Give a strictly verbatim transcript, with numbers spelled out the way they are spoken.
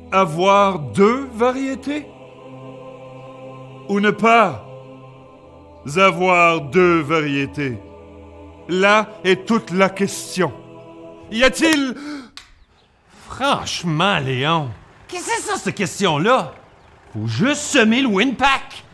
Avoir deux variétés? Ou ne pas avoir deux variétés? Là est toute la question. Y a-t-il... Franchement, Léon, qu'est-ce que c'est ça, cette question-là? Faut juste semer le Winpack!